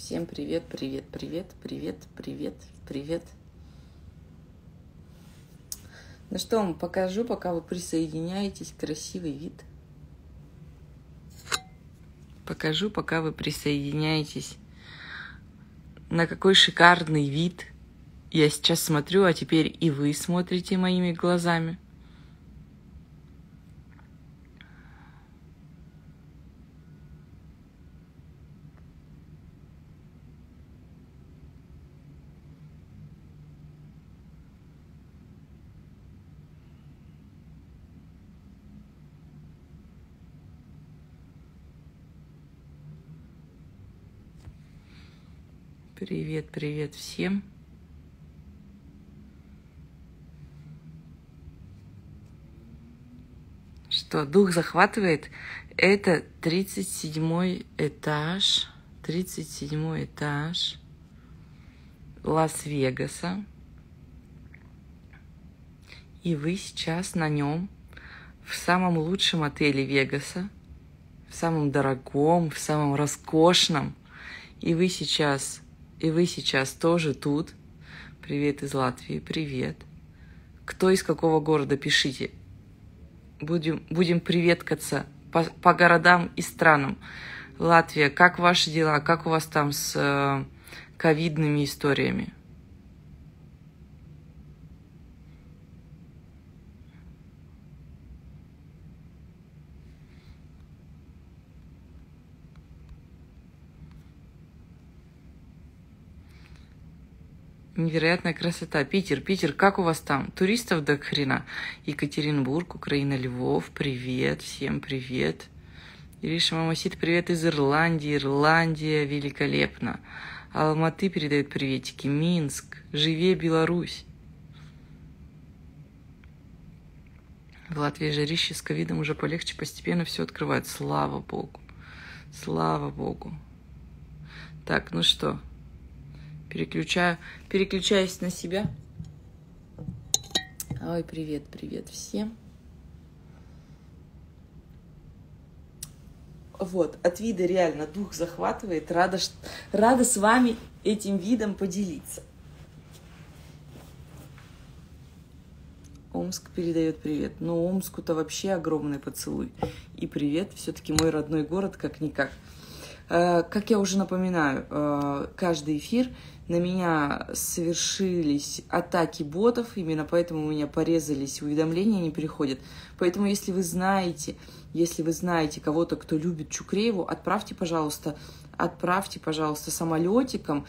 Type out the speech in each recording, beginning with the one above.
Всем привет, привет, привет, привет, привет, привет. Ну что, вам покажу, пока вы присоединяетесь, красивый вид. Покажу, пока вы присоединяетесь. На какой шикарный вид я сейчас смотрю, а теперь и вы смотрите моими глазами. Привет, привет всем. Что, дух захватывает? Это 37-й этаж. 37-й этаж Лас-Вегаса. И вы сейчас на нем в самом лучшем отеле Вегаса, в самом дорогом, в самом роскошном. И вы сейчас тоже тут. Привет из Латвии, привет. Кто из какого города, пишите. Будем приветкаться по городам и странам. Латвия, как ваши дела? Как у вас там с ковидными историями? Невероятная красота. Питер, как у вас там? Туристов до хрена. Екатеринбург, Украина, Львов, привет, всем привет. Ириша Мамасит, привет из Ирландии. Ирландия, великолепно. Алматы передает приветики. Минск, живе Беларусь. В Латвии жарище с ковидом уже полегче, постепенно все открывает. Слава Богу. Слава Богу. Так, ну что, переключаюсь на себя. Ой, привет, привет всем. Вот, от вида реально дух захватывает. Рада с вами этим видом поделиться. Омск передает привет. Но Омску-то вообще огромный поцелуй. И привет, все-таки мой родной город, как-никак. Как я уже напоминаю, каждый эфир на меня совершились атаки ботов, именно поэтому у меня порезались, уведомления не приходят. Поэтому если вы знаете кого-то, кто любит Чукрееву, отправьте, пожалуйста, самолетиком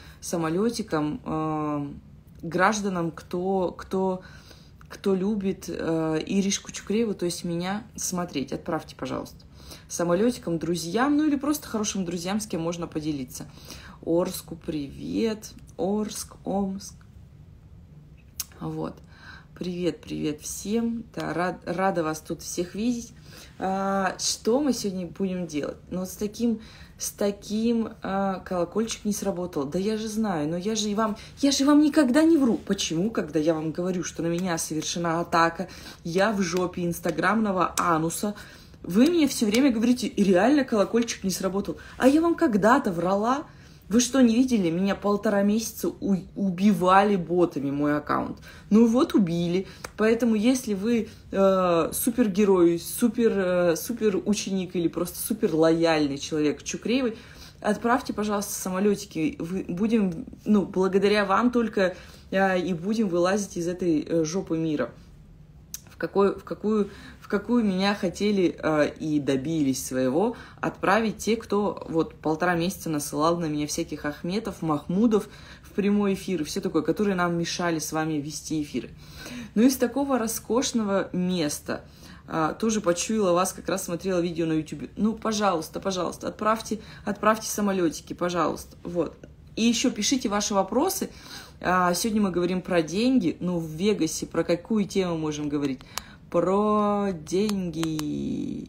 гражданам, кто любит Иришку Чукрееву, то есть меня, смотреть. Отправьте, пожалуйста. Самолетиком, друзьям, ну или просто хорошим друзьям, с кем можно поделиться. Орску привет. Орск, Омск. Вот. Привет, привет всем. Да, рада вас тут всех видеть. Что мы сегодня будем делать? Ну, вот с таким колокольчик не сработал. Да я же знаю, но я же вам никогда не вру. Почему, когда я вам говорю, что на меня совершена атака, я в жопе инстаграмного ануса, вы мне все время говорите, и реально колокольчик не сработал. А я вам когда-то врала. Вы что, не видели? Меня 1,5 месяца убивали ботами мой аккаунт. Ну вот убили. Поэтому если вы супергерой, супер ученик или просто супер лояльный человек Чукреевой, отправьте, пожалуйста, самолетики. Будем, благодаря вам только и будем вылазить из этой жопы мира. В какую меня хотели и добились своего отправить те, кто вот 1,5 месяца насылал на меня всяких Ахметов, Махмудов в прямой эфир и все такое, которые нам мешали с вами вести эфиры. Ну, из такого роскошного места тоже почуяла вас, как раз смотрела видео на YouTube. Ну, пожалуйста, отправьте самолетики, пожалуйста. Вот. И еще пишите ваши вопросы. Сегодня мы говорим про деньги. Ну, в Вегасе про какую тему можем говорить? Про деньги.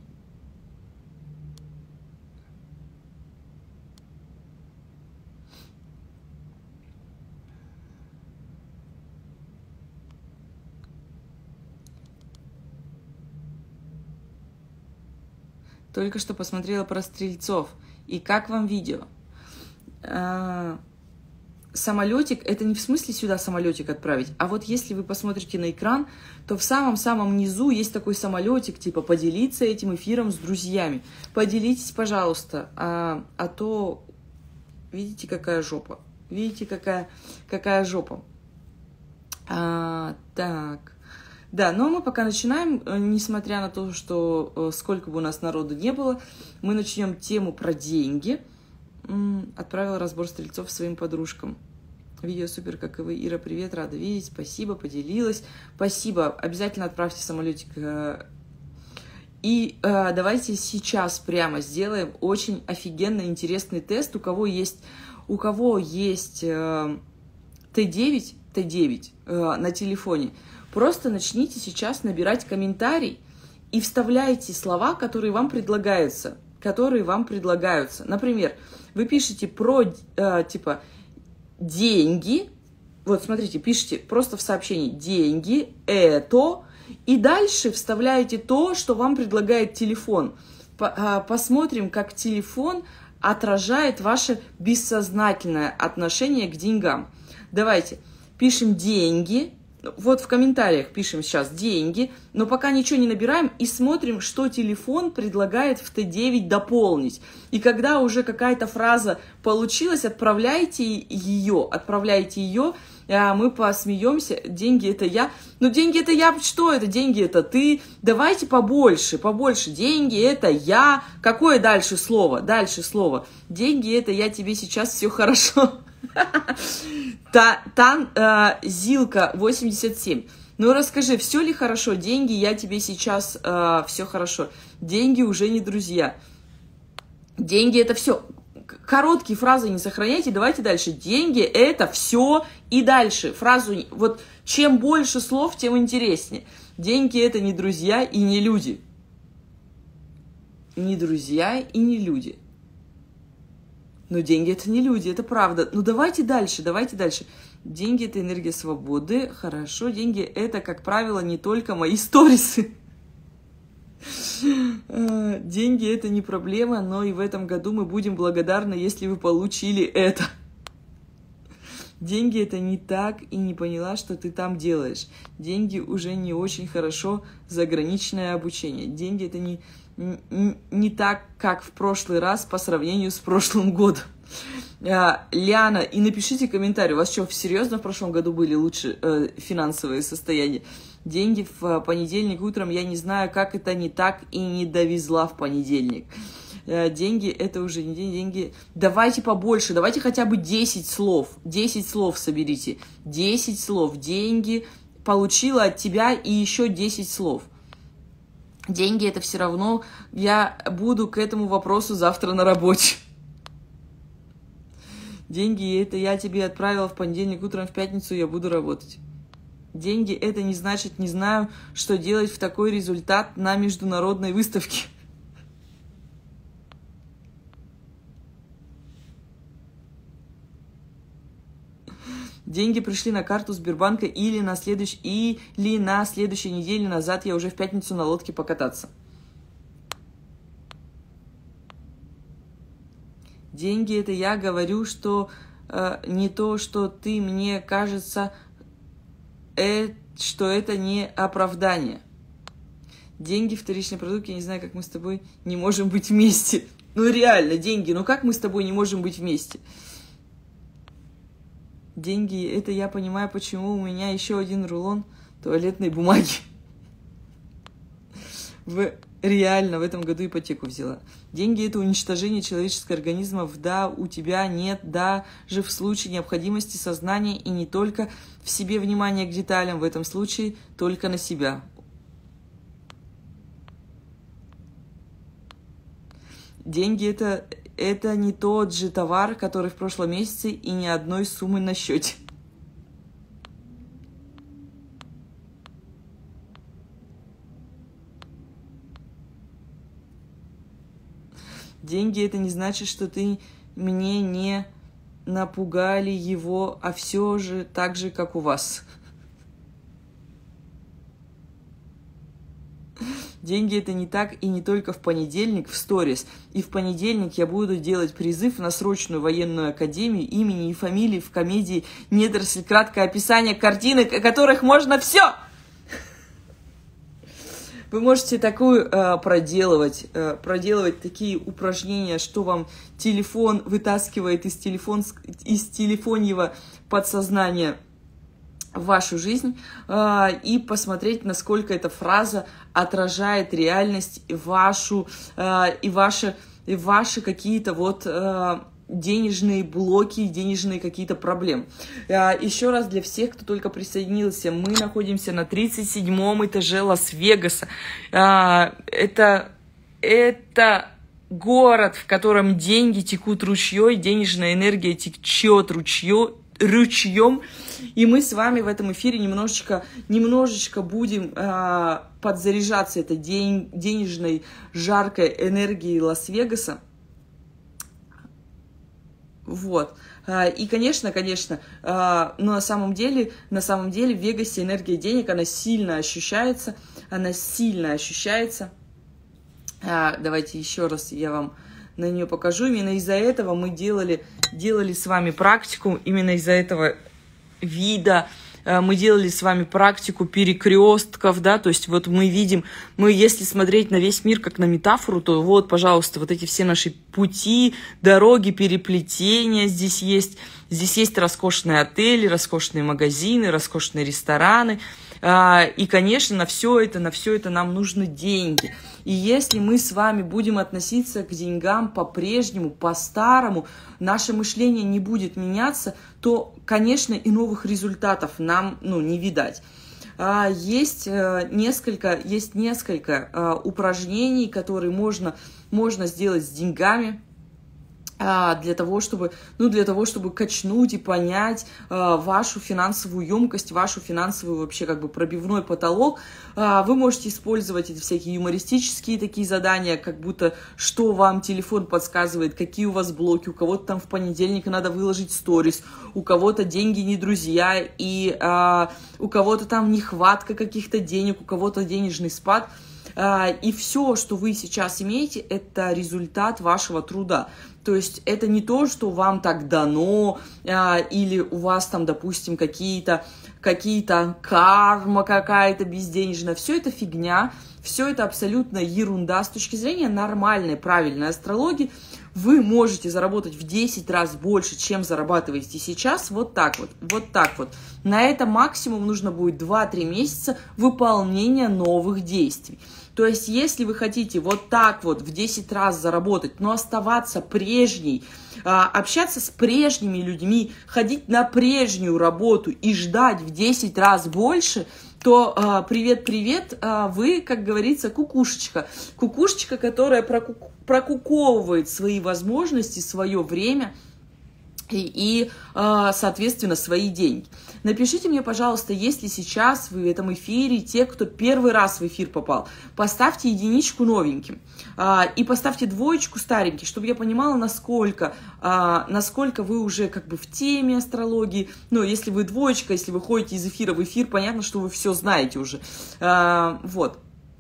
Только что посмотрела про стрельцов. И как вам видео? самолетик, это не в смысле сюда самолетик отправить, а вот если вы посмотрите на экран, то в самом-самом низу есть такой самолетик, типа поделиться этим эфиром с друзьями. Поделитесь, пожалуйста, а то видите, какая жопа. Видите, какая жопа. Так. Да, но мы пока начинаем, несмотря на то, что сколько бы у нас народу не было, мы начнем тему про деньги. Отправила разбор стрельцов своим подружкам. Видео супер, как и вы. Ира, привет, рада видеть. Спасибо, поделилась. Спасибо. Обязательно отправьте самолетик. И давайте сейчас прямо сделаем очень офигенно интересный тест. У кого есть Т9 на телефоне, просто начните сейчас набирать комментарий и вставляйте слова, которые вам предлагаются. Например, вы пишете про, типа, деньги. Вот, смотрите, пишите просто в сообщении «деньги», «это», и дальше вставляете то, что вам предлагает телефон. Посмотрим, как телефон отражает ваше бессознательное отношение к деньгам. Давайте пишем «деньги». Вот в комментариях пишем сейчас «деньги», но пока ничего не набираем и смотрим, что телефон предлагает в Т9 дополнить. И когда уже какая-то фраза получилась, отправляйте ее, мы посмеемся. Деньги – это я. Ну, деньги – это я, что это? Деньги – это ты. Давайте побольше. Деньги – это я. Какое дальше слово? Деньги – это я, тебе сейчас все хорошо. Зилка 87. Ну расскажи, все ли хорошо? Деньги, я тебе сейчас все хорошо. Деньги уже не друзья. Деньги это все. Короткие фразы не сохраняйте. Давайте дальше. Деньги это все и дальше. Фразу вот чем больше слов, тем интереснее. Деньги это не друзья и не люди. Не друзья и не люди. Но деньги это не люди, это правда. Ну давайте дальше. Деньги это энергия свободы. Хорошо, деньги это, как правило, не только мои сторисы. Деньги это не проблема, но и в этом году мы будем благодарны, если вы получили это. Деньги это не так и не поняла, что ты там делаешь. Деньги уже не очень хорошо, заграничное обучение. Деньги это не так, как в прошлый раз по сравнению с прошлым годом. Ляна, и напишите комментарий, у вас что, серьезно в прошлом году были лучше финансовые состояния? Деньги в понедельник утром, я не знаю, как это не так и не довезла в понедельник. Деньги это уже не деньги. Давайте побольше, давайте хотя бы 10 слов. 10 слов соберите. 10 слов. Деньги получила от тебя и еще 10 слов. Деньги это все равно, я буду к этому вопросу завтра на работе. Деньги это я тебе отправила в понедельник утром, в пятницу я буду работать. Деньги это не значит не знаю, что делать в такой результат на международной выставке. Деньги пришли на карту Сбербанка или на следующей неделе назад я уже в пятницу на лодке покататься. Деньги это я говорю, что не то, что ты, мне кажется, что это не оправдание. Деньги, вторичный продукт, я не знаю, как мы с тобой не можем быть вместе. Ну реально, деньги, ну как мы с тобой не можем быть вместе? Деньги, это я понимаю, почему у меня еще один рулон туалетной бумаги. Реально в этом году ипотеку взяла. Деньги – это уничтожение человеческого организма. Да, у тебя нет, даже в случае необходимости сознания и не только в себе внимание к деталям, в этом случае только на себя. Деньги – это не тот же товар, который в прошлом месяце и ни одной суммы на счете. Деньги это не значит, что ты мне не напугали его, а все же так же, как у вас. Деньги это не так и не только в понедельник в сторис. И в понедельник я буду делать призыв на срочную военную академию имени и фамилии в комедии «Недоросль». Краткое описание картинок, о которых можно все. Вы можете такую проделывать такие упражнения, что вам телефон вытаскивает из телефоньего подсознания в вашу жизнь, и посмотреть, насколько эта фраза отражает реальность вашу, и ваши какие-то вот денежные блоки, денежные какие-то проблемы. Еще раз для всех, кто только присоединился, мы находимся на 37-м этаже Лас-Вегаса. Это город, в котором деньги текут ручьей, денежная энергия течет ручьем. И мы с вами в этом эфире немножечко будем подзаряжаться этой денежной жаркой энергией Лас-Вегаса. Вот. И, конечно, но на самом деле в Вегасе энергия денег, она сильно ощущается. Давайте еще раз я вам на нее покажу. Именно из-за этого мы делали с вами практику, именно из-за этого вида мы делали с вами практику перекрестков, да, то есть вот мы видим, если смотреть на весь мир как на метафору, то вот, пожалуйста, вот эти все наши пути, дороги, переплетения здесь есть роскошные отели, роскошные магазины, роскошные рестораны, и, конечно, на все это нам нужны деньги. И если мы с вами будем относиться к деньгам по-прежнему, по-старому, наше мышление не будет меняться, то, конечно, и новых результатов нам не видать. Есть несколько упражнений, которые можно сделать с деньгами, для того, чтобы качнуть и понять вашу финансовую емкость, вашу финансовую вообще как бы пробивной потолок. Вы можете использовать эти всякие юмористические такие задания, как будто что вам телефон подсказывает, какие у вас блоки, у кого-то там в понедельник надо выложить сторис, у кого-то деньги не друзья, и у кого-то там нехватка каких-то денег, у кого-то денежный спад. И все, что вы сейчас имеете, это результат вашего труда. То есть это не то, что вам так дано, или у вас там, допустим, какие-то карма какая-то безденежная. Все это фигня, все это абсолютно ерунда. С точки зрения нормальной, правильной астрологии, вы можете заработать в 10 раз больше, чем зарабатываете сейчас, вот так вот. На это максимум нужно будет 2-3 месяца выполнения новых действий. То есть, если вы хотите вот так вот в 10 раз заработать, но оставаться прежней, общаться с прежними людьми, ходить на прежнюю работу и ждать в 10 раз больше, то привет-привет, вы, как говорится, кукушечка. Кукушечка, которая прокуковывает свои возможности, свое время и, соответственно, свои деньги. Напишите мне, пожалуйста, если сейчас вы в этом эфире, те, кто первый раз в эфир попал, поставьте единичку новеньким и поставьте двоечку стареньким, чтобы я понимала, насколько вы уже как бы в теме астрологии. Ну, если вы двоечка, если вы ходите из эфира в эфир, понятно, что вы все знаете уже. Вот.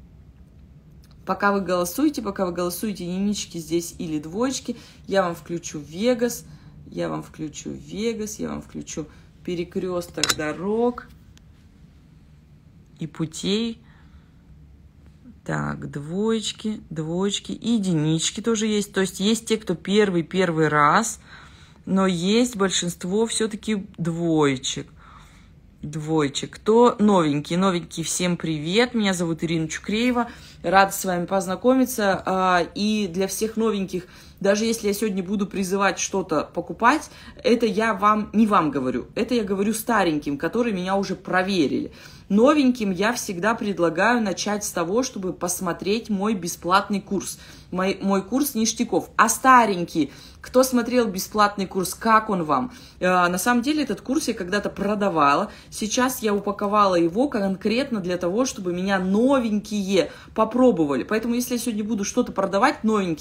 Пока вы голосуете, единички здесь или двоечки, я вам включу Вегас, я вам включу перекресток дорог и путей. Так, двоечки, и единички тоже есть. То есть есть те, кто первый раз, но есть большинство все-таки двоечек. Кто новенький, всем привет, меня зовут Ирина Чукреева, рада с вами познакомиться, и для всех новеньких, даже если я сегодня буду призывать что-то покупать, это я не вам говорю, это я говорю стареньким, которые меня уже проверили. Новеньким я всегда предлагаю начать с того, чтобы посмотреть мой бесплатный курс, мой курс ништяков. А старенькие, кто смотрел бесплатный курс, как он вам? На самом деле этот курс я когда-то продавала, сейчас я упаковала его конкретно для того, чтобы меня новенькие попробовали. Поэтому если я сегодня буду что-то продавать новенькие,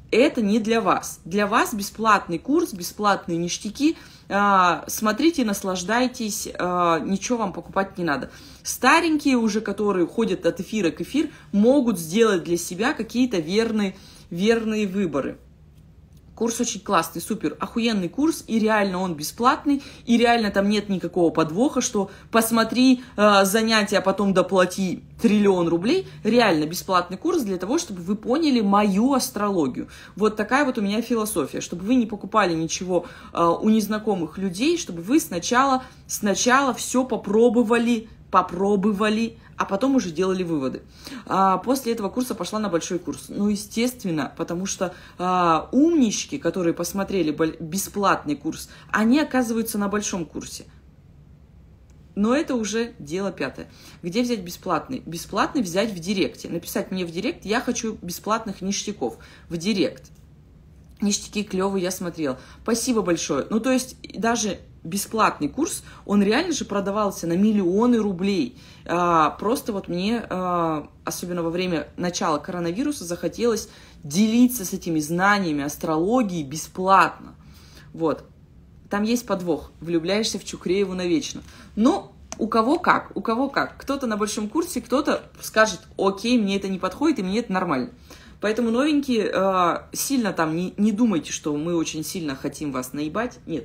это не для вас. Для вас бесплатный курс, бесплатные ништяки. Смотрите, наслаждайтесь, ничего вам покупать не надо. Старенькие уже, которые ходят от эфира к эфиру, могут сделать для себя какие-то верные выборы. Курс очень классный, супер, охуенный курс, и реально он бесплатный, и реально там нет никакого подвоха, что посмотри занятия, а потом доплати 1 000 000 000 рублей. Реально бесплатный курс для того, чтобы вы поняли мою астрологию. Вот такая вот у меня философия, чтобы вы не покупали ничего у незнакомых людей, чтобы вы сначала все попробовали, а потом уже делали выводы. После этого курса пошла на большой курс. Ну, естественно, потому что умнички, которые посмотрели бесплатный курс, они оказываются на большом курсе. Но это уже дело пятое. Где взять бесплатный? Бесплатный взять в директе. Написать мне в директ, я хочу бесплатных ништяков. В директ. Ништяки клевые, я смотрела. Спасибо большое. Ну, то есть, даже бесплатный курс, он реально же продавался на миллионы рублей. Просто вот мне, особенно во время начала коронавируса, захотелось делиться с этими знаниями астрологии бесплатно. Вот. Там есть подвох. Влюбляешься в Чукрееву навечно. Ну, у кого как. Кто-то на большом курсе, кто-то скажет: окей, мне это не подходит, и мне это нормально. Поэтому, новенькие, сильно там не думайте, что мы очень сильно хотим вас наебать. Нет.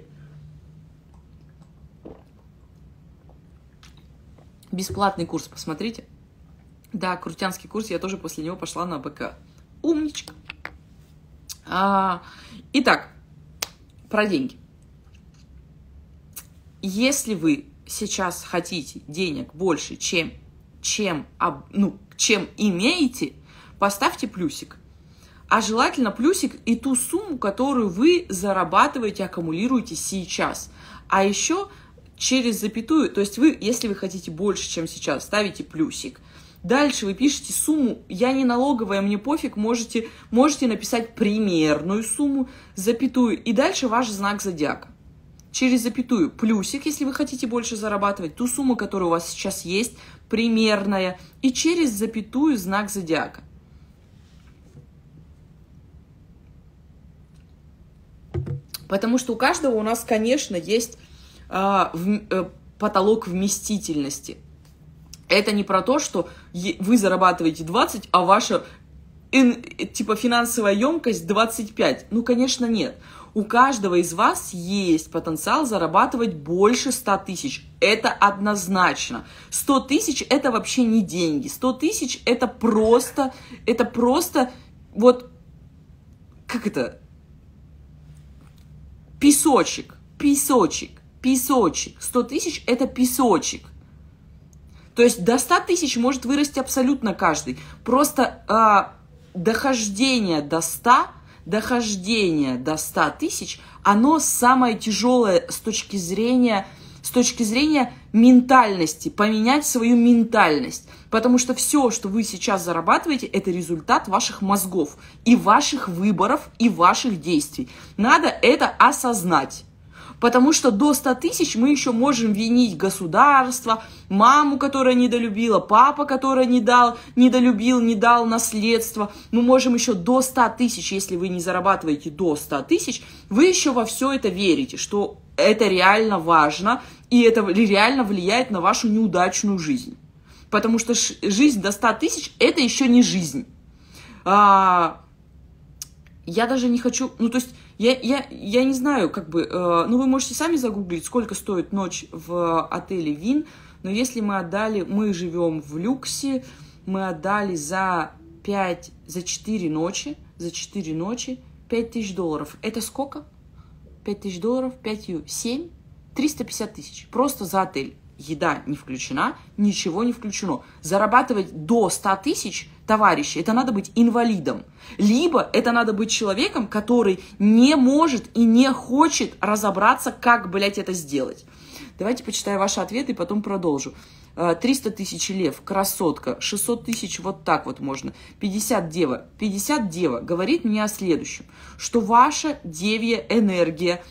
Бесплатный курс, посмотрите. Да, крутянский курс, я тоже после него пошла на АБК. Умничка. Итак, про деньги. Если вы сейчас хотите денег больше, чем имеете, поставьте плюсик. А желательно плюсик и ту сумму, которую вы зарабатываете, аккумулируете сейчас. А еще через запятую, то есть вы, если вы хотите больше, чем сейчас, ставите плюсик. Дальше вы пишете сумму, я не налоговая, мне пофиг, можете написать примерную сумму, запятую, и дальше ваш знак зодиака. Через запятую плюсик, если вы хотите больше зарабатывать, ту сумму, которая у вас сейчас есть, примерная, и через запятую знак зодиака. Потому что у каждого у нас, конечно, есть потолок вместительности. Это не про то, что вы зарабатываете 20, а ваша финансовая емкость 25. Ну, конечно, нет. У каждого из вас есть потенциал зарабатывать больше 100 тысяч. Это однозначно. 100 тысяч – это вообще не деньги. 100 тысяч – это просто вот, как это, песочек. 100 тысяч – это песочек. То есть до 100 тысяч может вырасти абсолютно каждый. Просто дохождение до 100 тысяч, оно самое тяжелое с точки зрения ментальности, поменять свою ментальность. Потому что все, что вы сейчас зарабатываете, это результат ваших мозгов и ваших выборов, и ваших действий. Надо это осознать. Потому что до 100 тысяч мы еще можем винить государство, маму, которая недолюбила, папа, который не долюбил, не дал наследство. Мы можем еще до 100 тысяч, если вы не зарабатываете до 100 тысяч, вы еще во все это верите, что это реально важно, и это реально влияет на вашу неудачную жизнь. Потому что жизнь до 100 тысяч – это еще не жизнь. Я даже не хочу, ну то есть я не знаю, как бы, ну вы можете сами загуглить, сколько стоит ночь в отеле Вин, но если мы живем в люксе, мы отдали за 4 ночи, 5000 долларов. Это сколько? 5000 долларов, 7, 350 тысяч. Просто за отель. Еда не включена, ничего не включено. Зарабатывать до 100 тысяч, товарищи, это надо быть инвалидом. Либо это надо быть человеком, который не может и не хочет разобраться, как, блядь, это сделать. Давайте почитаю ваши ответы и потом продолжу. 300 тысяч лев, красотка. 600 тысяч вот так вот можно. 50 дева. 50 дева говорит мне о следующем. Что ваша девья энергия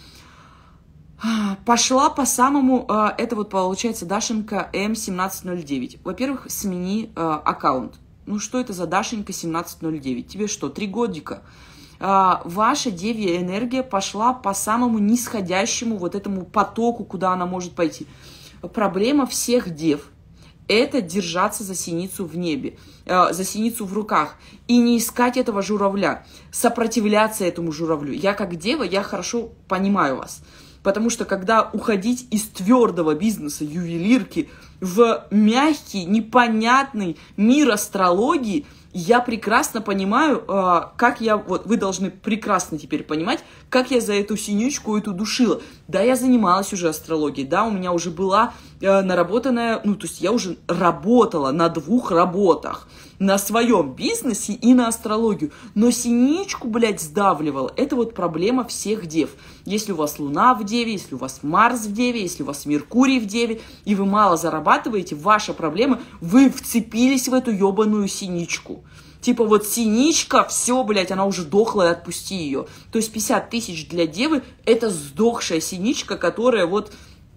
пошла по самому, это вот получается Дашенька М1709. Во-первых, смени аккаунт. Ну что это за Дашенька 1709? Тебе что, 3 годика? ваша девья энергия пошла по самому нисходящему вот этому потоку, куда она может пойти. Проблема всех дев – это держаться за синицу в небе, за синицу в руках и не искать этого журавля, сопротивляться этому журавлю. Я как дева, я хорошо понимаю вас, потому что когда уходить из твердого бизнеса ювелирки в мягкий, непонятный мир астрологии, я прекрасно понимаю, как я, вот вы должны прекрасно теперь понимать, как я за эту синючку эту душила. Да, я занималась уже астрологией, да, у меня уже была наработанная, ну, то есть я уже работала на 2 работах, на своем бизнесе и на астрологию, но синичку, блядь, сдавливала. Это вот проблема всех дев. Если у вас Луна в Деве, если у вас Марс в Деве, если у вас Меркурий в Деве, и вы мало зарабатываете, ваша проблема, вы вцепились в эту ебаную синичку. Типа вот синичка, все, блядь, она уже дохлая, отпусти ее. То есть 50 тысяч для девы – это сдохшая синичка, которая вот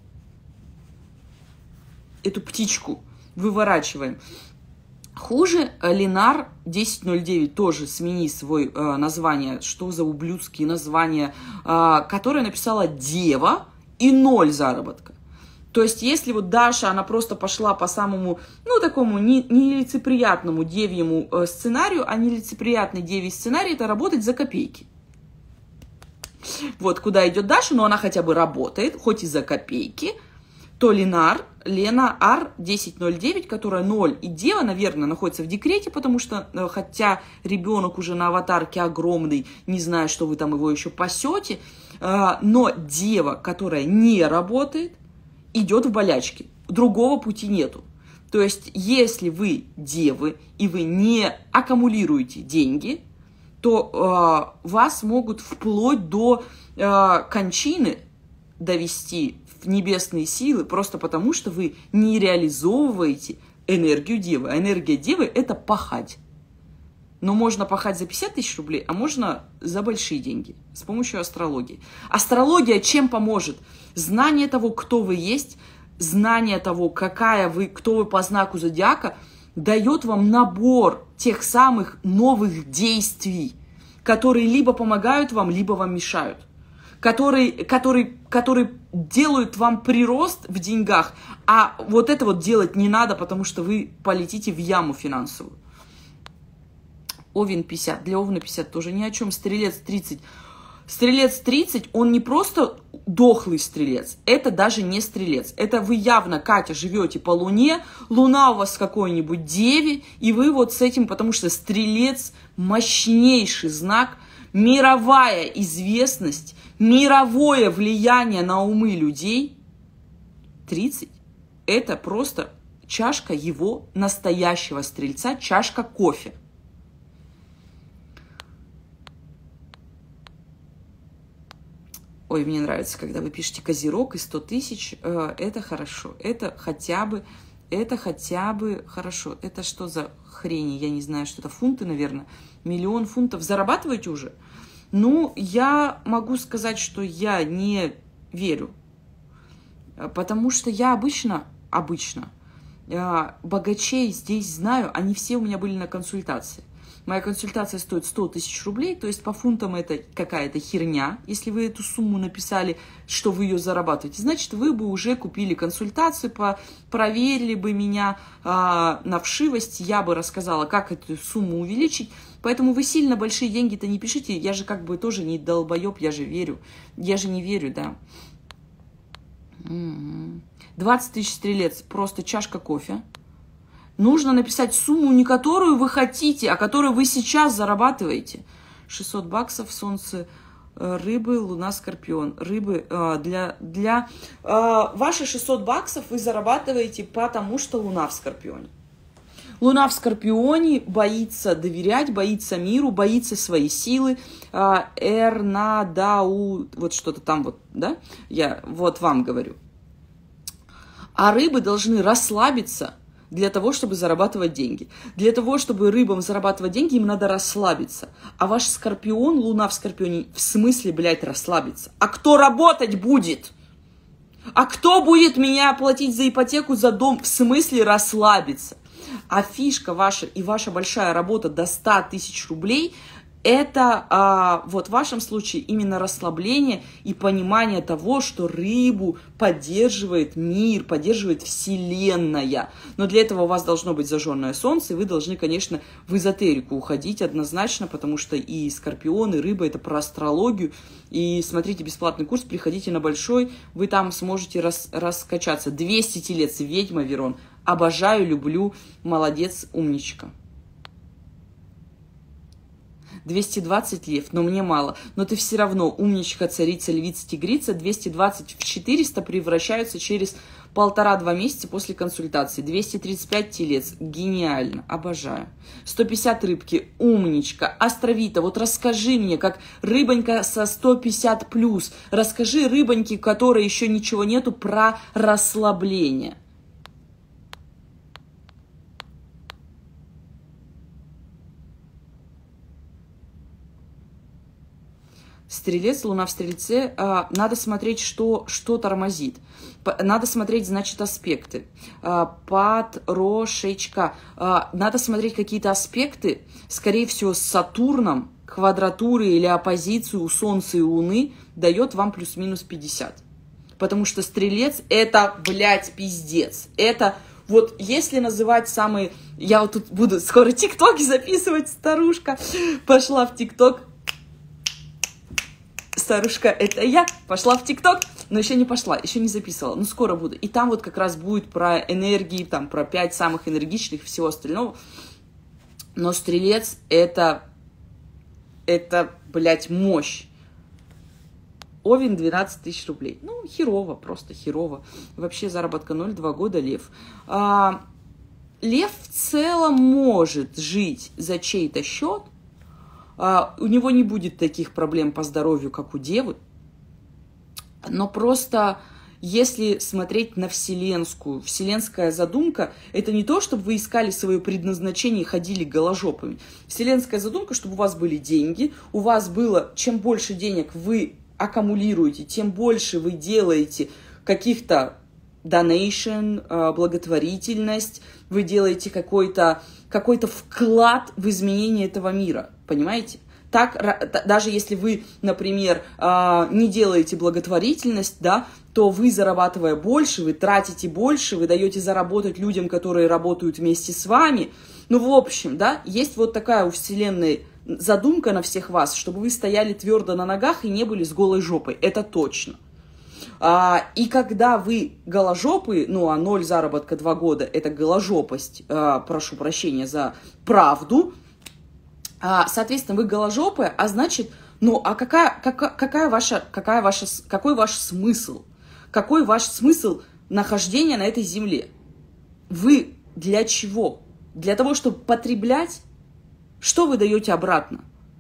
эту птичку выворачиваем. Хуже Ленар 1009, тоже смени свое название, что за ублюдские названия, которая написала «Дева» и 0 заработка. То есть, если вот Даша, она просто пошла по самому, ну, такому нелицеприятному девьему сценарию, а нелицеприятный девий сценарий – это работать за копейки. Вот куда идет Даша, но она хотя бы работает, хоть и за копейки, то Лена Ар 1009, которая 0 и Дева, наверное, находится в декрете, потому что, хотя ребенок уже на аватарке огромный, не знаю, что вы там его еще пасете, но Дева, которая не работает, идет в болячки. Другого пути нету. То есть, если вы девы и вы не аккумулируете деньги, то вас могут вплоть до кончины довести в небесные силы, просто потому что вы не реализовываете энергию девы. А энергия девы – это пахать. Но можно пахать за 50 тысяч рублей, а можно за большие деньги с помощью астрологии. Астрология чем поможет? Знание того, кто вы есть, знание того, кто вы по знаку зодиака, дает вам набор тех самых новых действий, которые либо помогают вам, либо вам мешают. Которые делают вам прирост в деньгах, а вот это вот делать не надо, потому что вы полетите в яму финансовую. Овен 50, для Овна 50 тоже ни о чем. Стрелец 30. Стрелец 30, он не просто дохлый стрелец, это даже не стрелец. Это вы явно, Катя, живете по Луне, Луна у вас в какой-нибудь Деве, и вы вот с этим, потому что стрелец мощнейший знак, мировая известность, мировое влияние на умы людей. 30 – это просто чашка его настоящего стрельца, чашка кофе. Ой, мне нравится, когда вы пишете Козерог и 100 тысяч, это хорошо, это хотя бы хорошо. Это что за хрень, я не знаю, что это, фунты, наверное, 1 000 000 фунтов зарабатываете уже? Ну, я могу сказать, что я не верю, потому что я обычно богачей здесь знаю, они все у меня были на консультации. Моя консультация стоит 100 тысяч рублей, то есть по фунтам это какая-то херня. Если вы эту сумму написали, что вы ее зарабатываете, значит, вы бы уже купили консультацию, проверили бы меня на вшивость, я бы рассказала, как эту сумму увеличить. Поэтому вы сильно большие деньги-то не пишите, я же как бы тоже не долбоеб, я же верю. Я же не верю, да. 20 тысяч стрелец, просто чашка кофе. Нужно написать сумму, не которую вы хотите, а которую вы сейчас зарабатываете. 600 баксов, Солнце, рыбы, Луна, Скорпион. Рыбы для ваши 600 баксов вы зарабатываете, потому что Луна в Скорпионе. Луна в Скорпионе боится доверять, боится миру, боится своей силы. Эрнадау, вот что-то там вот, да? Я вот вам говорю. А рыбы должны расслабиться для того, чтобы зарабатывать деньги. Для того, чтобы рыбам зарабатывать деньги, им надо расслабиться. А ваш Скорпион, Луна в Скорпионе, в смысле, блядь, расслабиться? А кто работать будет? А кто будет меня платить за ипотеку, за дом? В смысле расслабиться? А фишка ваша и ваша большая работа до 100 тысяч рублей, Это вот в вашем случае именно расслабление и понимание того, что рыбу поддерживает мир, поддерживает Вселенная. Но для этого у вас должно быть зажженное солнце, и вы должны, конечно, в эзотерику уходить однозначно, потому что и Скорпион, и рыба — это про астрологию. И смотрите бесплатный курс, приходите на большой, вы там сможете раскачаться. 200 телец, ведьма, Верон. Обожаю, люблю, молодец, умничка. 220 лев, но мне мало. Но ты все равно умничка, царица, львица, тигрица. 220 в 400 превращаются через 1,5-2 месяца после консультации. 235 телец. Гениально. Обожаю. 150 рыбки. Умничка. Астровита. Вот расскажи мне, как рыбонька со 150 плюс. Расскажи рыбоньке, которой еще ничего нету, про расслабление. Стрелец, луна в Стрельце, надо смотреть, что тормозит. Надо смотреть, значит, аспекты. Потрошечка. Надо смотреть какие-то аспекты, скорее всего, с Сатурном, квадратуры или оппозицию у Солнца и Луны дает вам плюс-минус 50. Потому что Стрелец — это, блядь, пиздец. Это вот если называть самые... Я вот тут буду скоро тиктоки записывать, старушка. Пошла в тикток. Старушка, это я, пошла в ТикТок, но еще не пошла, еще не записывала, но скоро буду. И там вот как раз будет про энергии, там про 5 самых энергичных и всего остального. Но Стрелец это, блядь, мощь. Овен 12 тысяч рублей. Ну, херово, просто херово. Вообще заработка 0, 2 года, Лев. Лев в целом может жить за чей-то счет. У него не будет таких проблем по здоровью, как у Девы. Но просто, если смотреть на вселенская задумка, это не то, чтобы вы искали свое предназначение и ходили голожопами. Вселенская задумка, чтобы у вас были деньги, у вас было, чем больше денег вы аккумулируете, тем больше вы делаете каких-то donation, благотворительность, вы делаете какой-то вклад в изменение этого мира, понимаете? Так, даже если вы, например, не делаете благотворительность, да, то вы, зарабатывая больше, вы тратите больше, вы даете заработать людям, которые работают вместе с вами. Ну, в общем, да, есть вот такая у Вселенной задумка на всех вас, чтобы вы стояли твердо на ногах и не были с голой жопой. Это точно. И когда вы голожопые, ну, 0 заработка 2 года, это голожопость, прошу прощения за правду, соответственно, вы голожопые, а значит, ну, а какой ваш смысл? Какой ваш смысл нахождения на этой земле? Вы для чего? Для того, чтобы потреблять? Что вы даете обратно?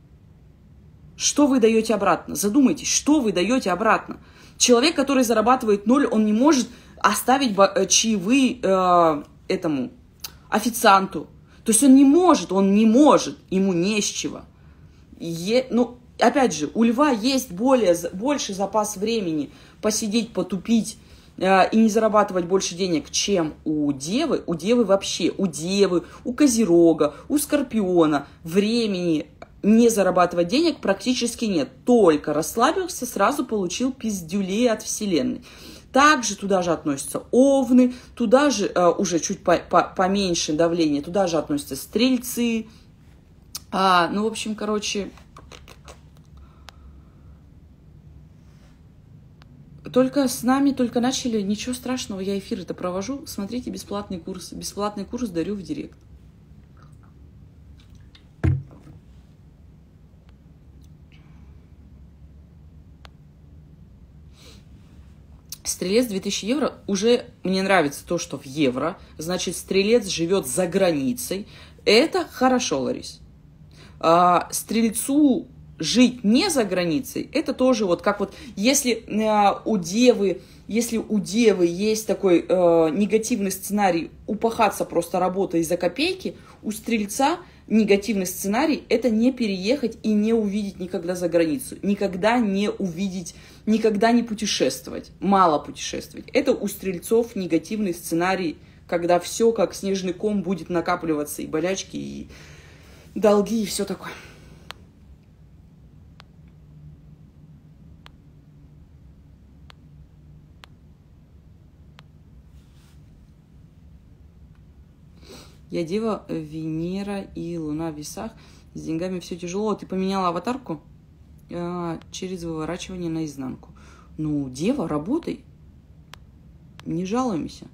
Что вы даете обратно? Задумайтесь, что вы даете обратно? Человек, который зарабатывает 0, он не может оставить чаевые этому официанту. То есть он не может, ему не с чего. Ну, опять же, у льва есть больше запас времени посидеть, потупить и не зарабатывать больше денег, чем у девы. У девы вообще, у козерога, у скорпиона времени не зарабатывать денег практически нет. Только расслабился, сразу получил пиздюлей от Вселенной. Также туда же относятся овны, туда же уже чуть поменьше давление, туда же относятся стрельцы. Ну, в общем, короче, только с нами только начали, ничего страшного, я эфир это провожу. Смотрите бесплатный курс. Бесплатный курс дарю в директ. Стрелец 2000 евро, уже мне нравится то, что в евро, значит, Стрелец живет за границей. Это хорошо, Ларис. Стрельцу жить не за границей, это тоже вот как вот, если у Девы есть такой негативный сценарий упахаться просто работой за копейки, у Стрельца негативный сценарий – это не переехать и не увидеть никогда за границу, никогда не увидеть, никогда не путешествовать, мало путешествовать. Это у Стрельцов негативный сценарий, когда все как снежный ком будет накапливаться, и болячки, и долги, и все такое. Я дева, Венера и Луна в весах. С деньгами все тяжело. Ты поменяла аватарку через выворачивание наизнанку. Ну, дева, работай. Не жалуемся.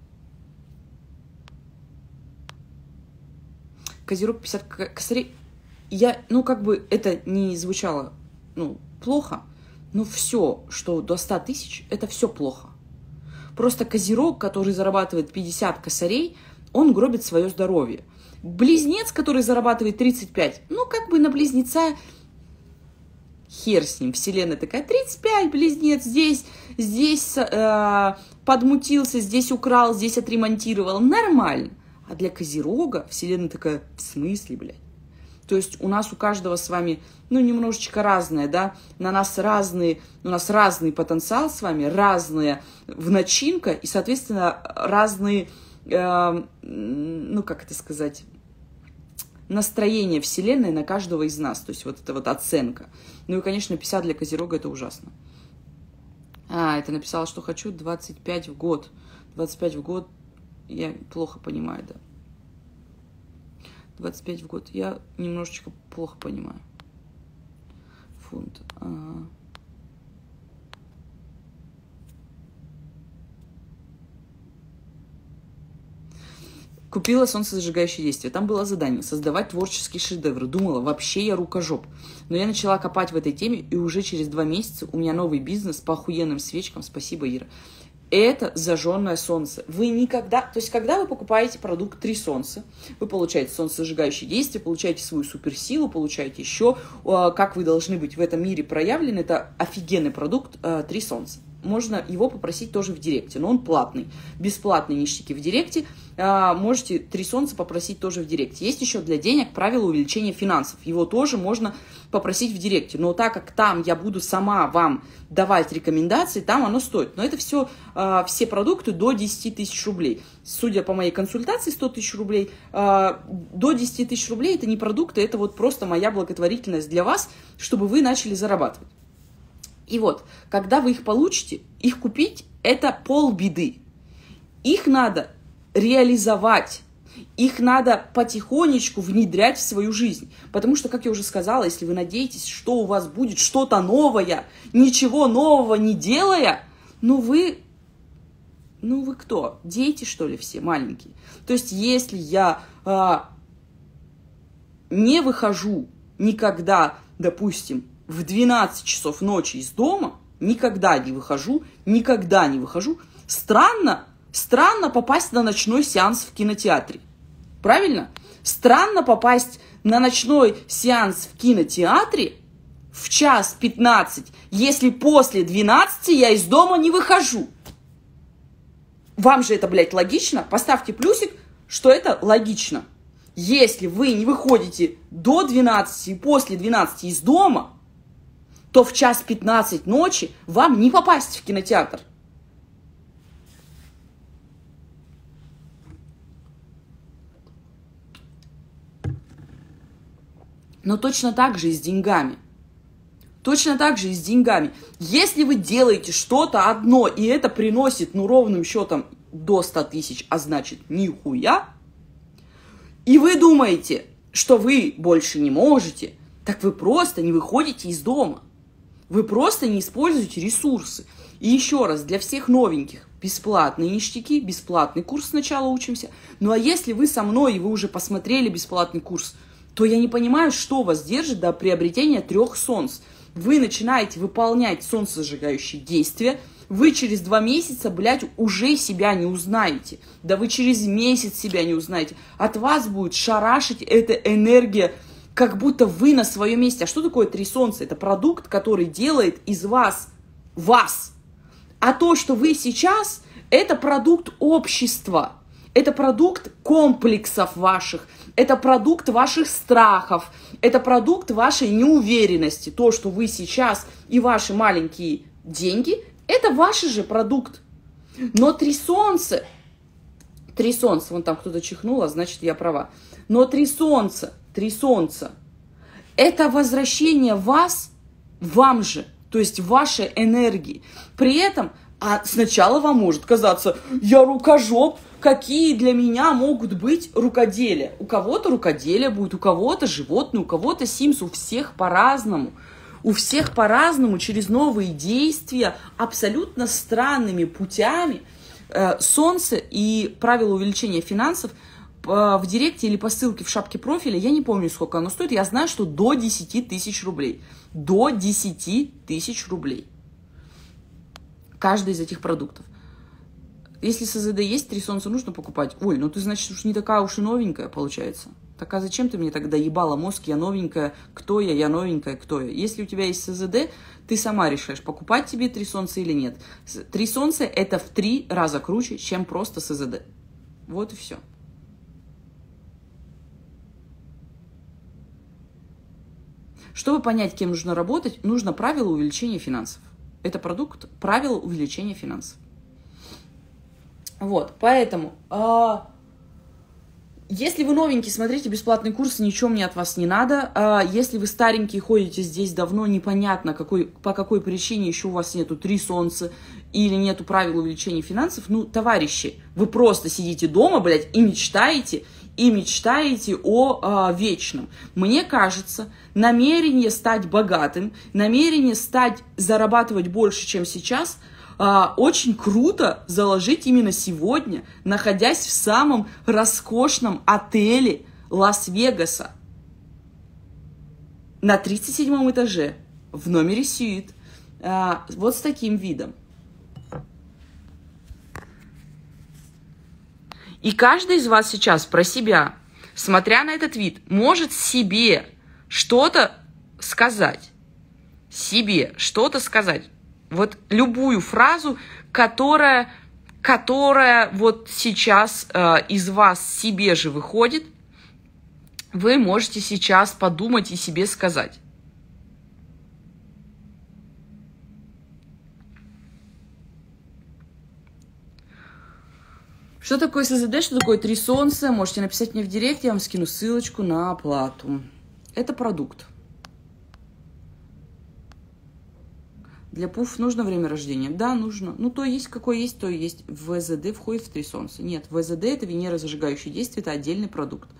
Козерог 50 косарей. Ну, как бы это не звучало, плохо, но все, что до 100 тысяч, это все плохо. Просто козерог, который зарабатывает 50 косарей, он гробит свое здоровье. Близнец, который зарабатывает 35, как бы на близнеца хер с ним. Вселенная такая, 35, близнец, здесь подмутился, здесь украл, здесь отремонтировал. Нормально. А для козерога Вселенная такая, в смысле, блядь? То есть у нас у каждого с вами, немножечко разное, да? У нас разный потенциал с вами, разная начинка и, соответственно, разные, как это сказать, настроение Вселенной на каждого из нас. То есть вот это вот оценка. Ну и, конечно, 50 для козерога это ужасно. Это написала, что хочу 25 в год. 25 в год я плохо понимаю, да. 25 в год. Я немножечко плохо понимаю. Фунт. Купила солнцезажигающее действие. Там было задание создавать творческие шедевры. Думала, вообще я рукожоп. Но я начала копать в этой теме, и уже через 2 месяца у меня новый бизнес по охуенным свечкам. Спасибо, Ира. Это зажженное солнце. Вы никогда... То есть, когда вы покупаете продукт 3 солнца, вы получаете солнцезажигающее действие, получаете свою суперсилу, получаете еще, как вы должны быть в этом мире проявлены. Это офигенный продукт 3 солнца. Можно его попросить тоже в директе, но он платный. Бесплатные ништяки в директе. Можете 3 солнца попросить тоже в директе. Есть еще для денег правило увеличения финансов. Его тоже можно попросить в директе. Но так как там я буду сама вам давать рекомендации, там оно стоит. Но это все продукты до 10 тысяч рублей. Судя по моей консультации, 100 тысяч рублей, до 10 тысяч рублей это не продукты, это вот просто моя благотворительность для вас, чтобы вы начали зарабатывать. И вот, когда вы их получите, их купить – это полбеды. Их надо реализовать, их надо потихонечку внедрять в свою жизнь. Потому что, как я уже сказала, если вы надеетесь, что у вас будет что-то новое, ничего нового не делая, вы кто? Дети, что ли, все маленькие? То есть, если я не выхожу никогда, допустим, в 12 часов ночи из дома, никогда не выхожу, странно попасть на ночной сеанс в кинотеатре. Правильно? Странно попасть на ночной сеанс в кинотеатре в 1:15, если после 12 я из дома не выхожу. Вам же это, блядь, логично? Поставьте плюсик, что это логично. Если вы не выходите до 12 и после 12 из дома, то в 1:15 ночи вам не попасть в кинотеатр. Но точно так же и с деньгами. Если вы делаете что-то одно, и это приносит, ровным счетом до 100 тысяч, а значит нихуя, и вы думаете, что вы больше не можете, так вы просто не выходите из дома. Вы просто не используете ресурсы. И еще раз, для всех новеньких, бесплатные ништяки, бесплатный курс сначала учимся. Ну а если вы со мной, и вы уже посмотрели бесплатный курс, то я не понимаю, что вас держит до приобретения 3 солнц. Вы начинаете выполнять солнцезажигающие действия, вы через 2 месяца, блядь, уже себя не узнаете. Да вы через месяц себя не узнаете. От вас будет шарашить эта энергия, как будто вы на своем месте. А что такое 3 солнца? Это продукт, который делает из вас. А то, что вы сейчас, это продукт общества. Это продукт комплексов ваших. Это продукт ваших страхов. Это продукт вашей неуверенности. То, что вы сейчас и ваши маленькие деньги, это ваш же продукт. Но 3 солнца, вон там кто-то чихнул, а значит я права. Но 3 солнца, это возвращение вас, вам же, то есть вашей энергии. При этом, сначала вам может казаться, я рукожоп, какие для меня могут быть рукоделия. У кого-то рукоделие будет, у кого-то животные, у кого-то Sims, у всех по-разному. У всех по-разному, через новые действия, абсолютно странными путями. Солнце и правила увеличения финансов в директе или по ссылке в шапке профиля, я не помню, сколько оно стоит, я знаю, что до 10 тысяч рублей. До 10 тысяч рублей. Каждый из этих продуктов. Если СЗД есть, 3 солнца нужно покупать. Оль, ну ты, значит, уж не такая уж и новенькая, получается. Так а зачем ты мне тогда ебала мозг, я новенькая, кто я новенькая, кто я? Если у тебя есть СЗД, ты сама решаешь, покупать тебе 3 солнца или нет. 3 солнца это в 3 раза круче, чем просто СЗД. Вот и все. Чтобы понять, кем нужно работать, нужно правило увеличения финансов. Это продукт правила увеличения финансов. Вот, поэтому, если вы новенький, смотрите бесплатный курс, ничего мне от вас не надо. Если вы старенький, ходите здесь давно, непонятно, по какой причине еще у вас нету 3 солнца или нету правил увеличения финансов, ну, товарищи, вы просто сидите дома, блядь, и мечтаете о вечном. Мне кажется, намерение стать богатым, намерение зарабатывать больше, чем сейчас, очень круто заложить именно сегодня, находясь в самом роскошном отеле Лас-Вегаса на 37 этаже в номере сюит, вот с таким видом. И каждый из вас сейчас про себя, смотря на этот вид, может себе что-то сказать. Себе что-то сказать. Вот любую фразу, которая вот сейчас из вас себе же выходит, вы можете сейчас подумать и себе сказать. Что такое СЗД, что такое 3 солнца? Можете написать мне в директ, я вам скину ссылочку на оплату. Это продукт. Для пуф нужно время рождения? Да, нужно. Ну, то есть, какой есть, то и есть. В ВЗД входит в 3 солнца. Нет, ВЗД это Венера зажигающее действие, это отдельный продукт.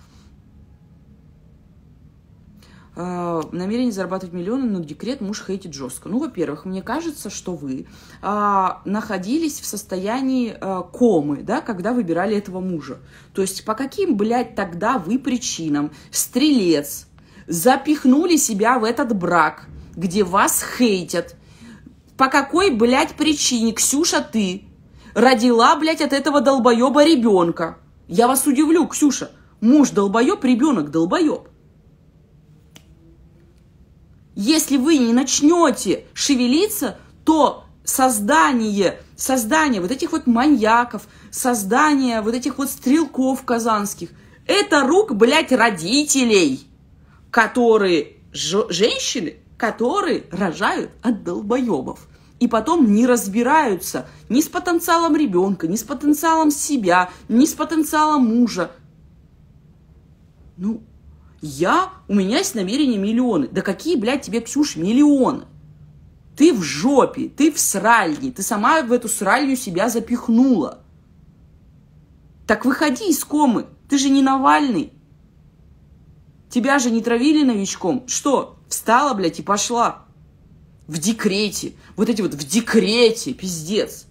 Намерение зарабатывать миллионы, но декрет муж хейтит жестко. Ну, во-первых, мне кажется, что вы находились в состоянии комы, да, когда выбирали этого мужа. То есть, по каким, блядь, тогда вы причинам, стрелец, запихнули себя в этот брак, где вас хейтят? По какой, блядь, причине, Ксюша, ты родила, блядь, от этого долбоеба ребенка? Я вас удивлю, Ксюша. Муж долбоеб, ребенок долбоеб. Если вы не начнете шевелиться, то создание вот этих вот маньяков, создание вот этих вот стрелков казанских, это рук, блядь, родителей, которые, женщины, которые рожают от долбоебов. И потом не разбираются ни с потенциалом ребенка, ни с потенциалом себя, ни с потенциалом мужа. Ну, у меня есть намерение миллионы. Да какие, блядь, тебе, Ксюш, миллионы? Ты в жопе, ты в сральне, ты сама в эту сралью себя запихнула. Так выходи из комы, ты же не Навальный. Тебя же не травили новичком. Что, встала, блядь, и пошла? В декрете. Вот эти вот в декрете, пиздец.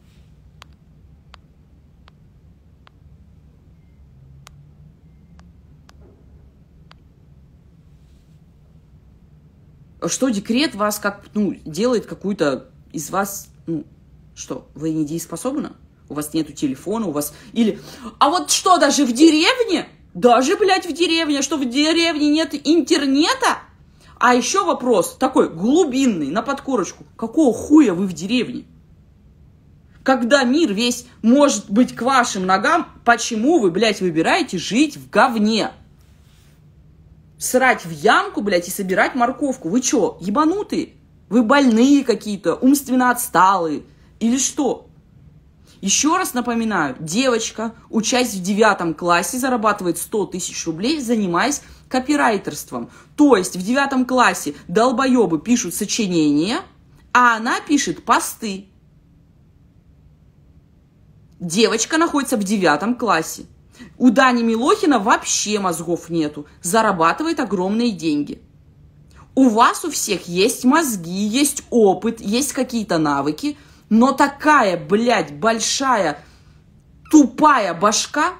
Что декрет вас как, делает какую-то из вас, что, вы недееспособны? У вас нету телефона, у вас, или, а вот что, даже в деревне? Даже, блядь, в деревне, что в деревне нет интернета? А еще вопрос такой глубинный, на подкорочку. Какого хуя вы в деревне? Когда мир весь может быть к вашим ногам, почему вы, блядь, выбираете жить в говне? Срать в ямку, блядь, и собирать морковку. Вы что, ебанутые? Вы больные какие-то, умственно отсталые? Или что? Еще раз напоминаю, девочка, учась в 9 классе, зарабатывает 100 тысяч рублей, занимаясь копирайтерством. То есть в 9 классе долбоебы пишут сочинения, а она пишет посты. Девочка находится в 9 классе. У Дани Милохина вообще мозгов нету. Зарабатывает огромные деньги. У вас у всех есть мозги, есть опыт, есть какие-то навыки, но такая, блядь, большая, тупая башка,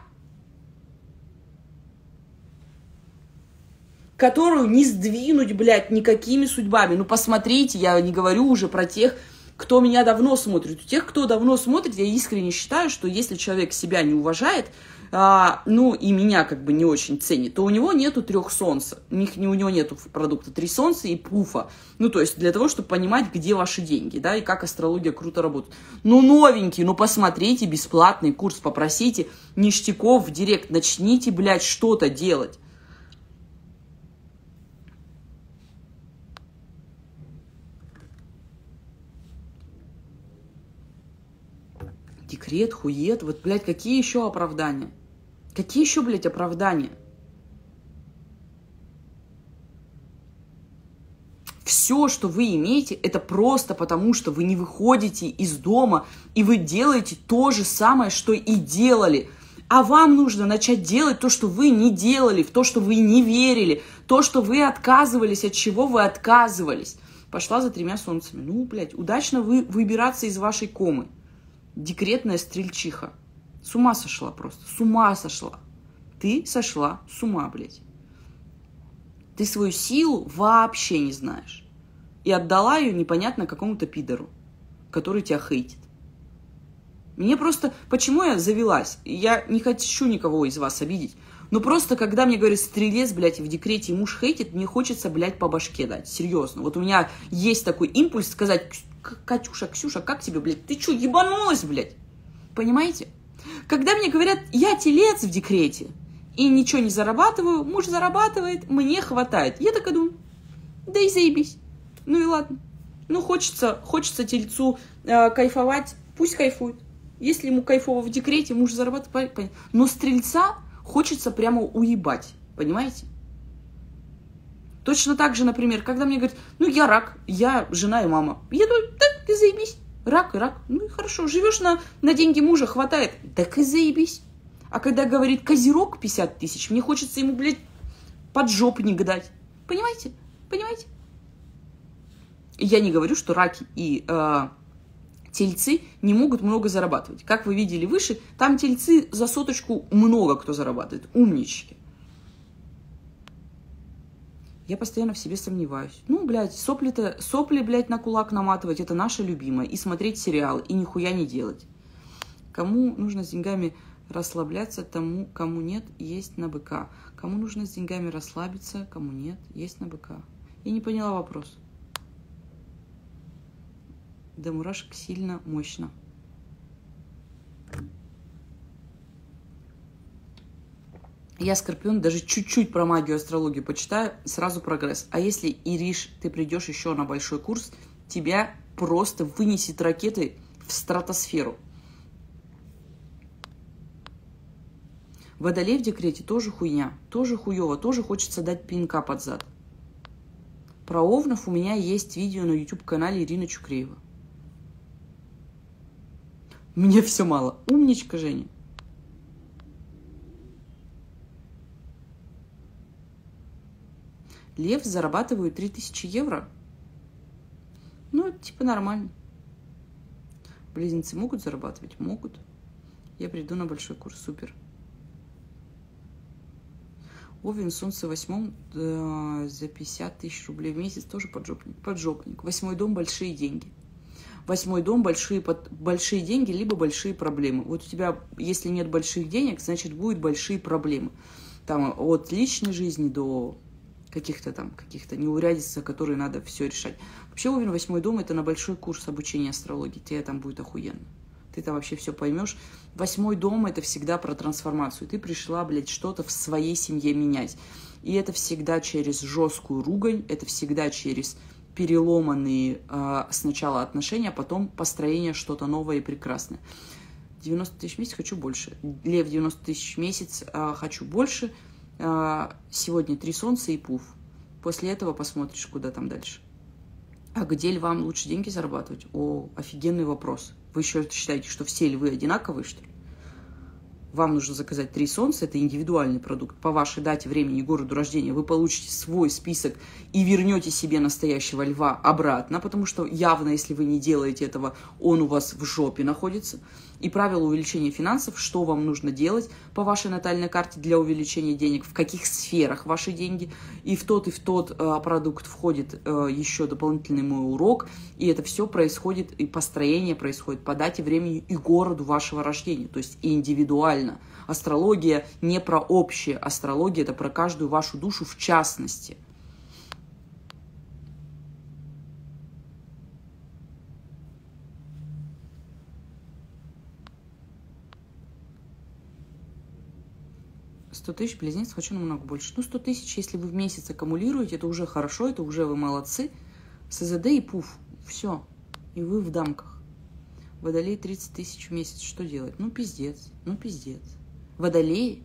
которую не сдвинуть, блядь, никакими судьбами. Ну, посмотрите, я не говорю уже про тех, кто меня давно смотрит. У тех, кто давно смотрит, я искренне считаю, что если человек себя не уважает, ну, и меня как бы не очень ценит, то у него нету 3 солнца. У него нету продукта 3 солнца и пуфа. Ну, то есть для того, чтобы понимать, где ваши деньги, да, и как астрология круто работает. Ну, новенький, ну, посмотрите бесплатный курс, попросите ништяков в директ, начните, блядь, что-то делать. Декрет, хует, вот, блядь, какие еще оправдания? Какие еще, блядь, оправдания? Все, что вы имеете, это просто потому, что вы не выходите из дома, и вы делаете то же самое, что и делали. А вам нужно начать делать то, что вы не делали, в то, что вы не верили, то, что вы отказывались, от чего вы отказывались. Пошла за 3 солнцами. Ну, блядь, удачно выбираться из вашей комы. Декретная стрельчиха. С ума сошла просто. С ума сошла. Ты сошла с ума, блядь. Ты свою силу вообще не знаешь. И отдала ее непонятно какому-то пидору, который тебя хейтит. Мне просто... Почему я завелась? Я не хочу никого из вас обидеть. Но просто, когда мне говорят, стрелец, блядь, в декрете, и муж хейтит, мне хочется, блядь, по башке дать. Серьезно. Вот у меня есть такой импульс сказать: Катюша, Ксюша, как тебе, блядь? Ты что, ебанулась, блядь? Понимаете? Когда мне говорят, я телец в декрете, и ничего не зарабатываю, муж зарабатывает, мне хватает. Я такая думаю, да и заебись. Ну и ладно. Ну, хочется тельцу кайфовать, пусть кайфует. Если ему кайфово в декрете, муж зарабатывает, понятно. Но стрельца хочется прямо уебать, понимаете? Точно так же, например, когда мне говорят, ну, я рак, я жена и мама. Я думаю, так и заебись. Рак и рак. Ну и хорошо, живешь на деньги мужа, хватает. Так и заебись. А когда говорит козерог 50 000, мне хочется ему, блядь, поджопник дать. Понимаете? Понимаете? Я не говорю, что раки и тельцы не могут много зарабатывать. Как вы видели выше, там тельцы за 100 много кто зарабатывает. Умнички. Я постоянно в себе сомневаюсь. Ну, блядь, сопли, блядь, на кулак наматывать, это наше любимое. И смотреть сериал, и нихуя не делать. Кому нужно с деньгами расслабляться, тому, кому нет, есть на быка. Кому нужно с деньгами расслабиться, кому нет, есть на быка. Я не поняла вопрос. До мурашек сильно, мощно. Я скорпион, даже чуть-чуть про магию, астрологию почитаю, сразу прогресс. А если, Ириш, ты придешь еще на большой курс, тебя просто вынесет ракетой в стратосферу. Водолей в декрете тоже хуйня, тоже хуево, тоже хочется дать пинка под зад. Про овнов у меня есть видео на YouTube-канале Ирина Чукреева. Мне все мало. Умничка, Женя. Лев зарабатывает 3000 евро. Ну, типа нормально. Близнецы могут зарабатывать? Могут. Я приду на большой курс. Супер. Овен, солнце в 8 за 50 000 рублей в месяц. Тоже поджопник. Поджопник. 8-й дом, большие деньги. 8-й дом, большие деньги, либо большие проблемы. Вот у тебя, если нет больших денег, значит, будут большие проблемы. Там от личной жизни до каких-то неурядиц, которые надо все решать. Вообще, Овен, 8-й дом, это на большой курс обучения астрологии. Тебе там будет охуенно. Ты там вообще все поймешь. 8-й дом, это всегда про трансформацию. Ты пришла, блядь, что-то в своей семье менять. И это всегда через жесткую ругань, это всегда через переломанные сначала отношения, а потом построение что-то новое и прекрасное. 90 000 в месяц хочу больше. Лев, 90 000 в месяц хочу больше. Сегодня 3 солнца и пуф. После этого посмотришь, куда там дальше. А где львам лучше деньги зарабатывать? О, офигенный вопрос. Вы еще считаете, что все львы одинаковые, что ли? вам нужно заказать 3 солнца, это индивидуальный продукт. По вашей дате, времени, городу рождения вы получите свой список и вернете себе настоящего льва обратно, потому что явно, если вы не делаете этого, он у вас в жопе находится. И правило увеличения финансов, что вам нужно делать по вашей натальной карте для увеличения денег, в каких сферах ваши деньги. И в тот продукт входит еще дополнительный мой урок. И это все происходит, и построение происходит по дате, времени и городу вашего рождения. То есть индивидуально. Астрология не про общее. Астрология – это про каждую вашу душу в частности. $100 000 близнец, хочу намного больше. Ну, 100 000, если вы в месяц аккумулируете, это уже хорошо, это уже вы молодцы. СЗД и пуф, все. И вы в дамках. Водолей 30 000 в месяц, что делать? Ну, пиздец, ну, пиздец. Водолеи?